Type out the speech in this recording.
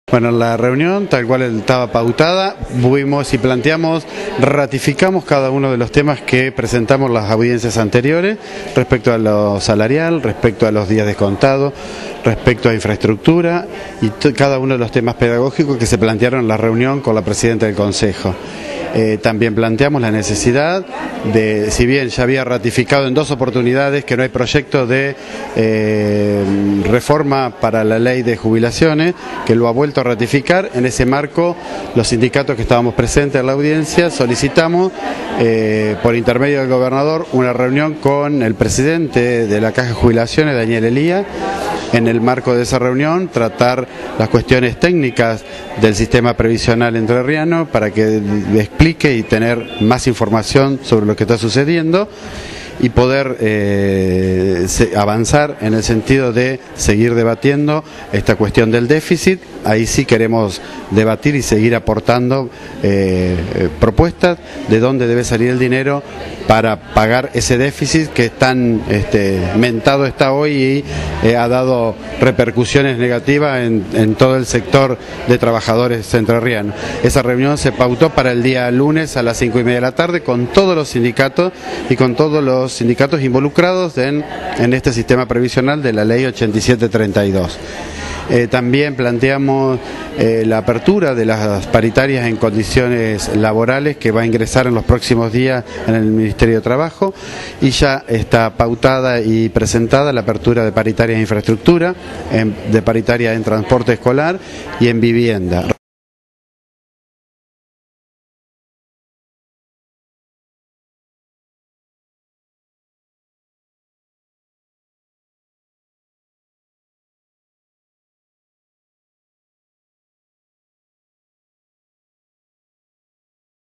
Bueno, la reunión, tal cual estaba pautada, fuimos y ratificamos cada uno de los temas que presentamos las audiencias anteriores, respecto a lo salarial, respecto a los días descontados, respecto a infraestructura y cada uno de los temas pedagógicos que se plantearon en la reunión con la presidenta del Consejo. También planteamos la necesidad de, si bien ya había ratificado en 2 oportunidades que no hay proyecto de reforma para la ley de jubilaciones, que lo ha vuelto a ratificar. En ese marco, los sindicatos que estábamos presentes en la audiencia solicitamos, por intermedio del gobernador, una reunión con el presidente de la Caja de Jubilaciones, Daniel Elías. En el marco de esa reunión, tratar las cuestiones técnicas del sistema previsional entrerriano para que explique y tener más información sobre lo que está sucediendo y poder avanzar en el sentido de seguir debatiendo esta cuestión del déficit. Ahí sí queremos debatir y seguir aportando propuestas de dónde debe salir el dinero para pagar ese déficit que tan mentado está hoy y ha dado repercusiones negativas en todo el sector de trabajadores entrerrianos. Esa reunión se pautó para el día lunes a las 5:30 de la tarde con todos los sindicatos y con todos los sindicatos involucrados en este sistema previsional de la ley 8732. También planteamos la apertura de las paritarias en condiciones laborales que va a ingresar en los próximos días en el Ministerio de Trabajo, y ya está pautada y presentada la apertura de paritarias en infraestructura, de paritarias en transporte escolar y en vivienda.